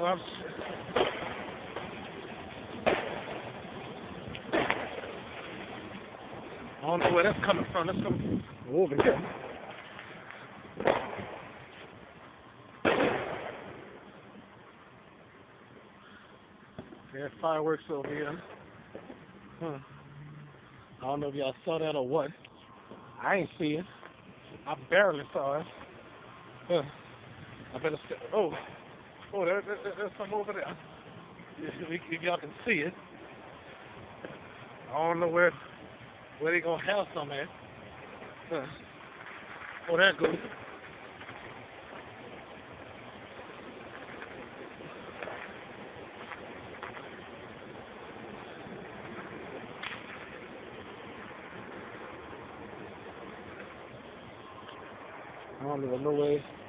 I'm, I don't know where that's coming from. That's coming from over here. There's fireworks over here. Huh. I don't know if y'all saw that or what. I ain't see it. I barely saw it. Huh. I better stay. Oh, there's some over there. If y'all can see it. I don't know where they gonna have some at. Huh. Oh, there it goes. I don't even know where.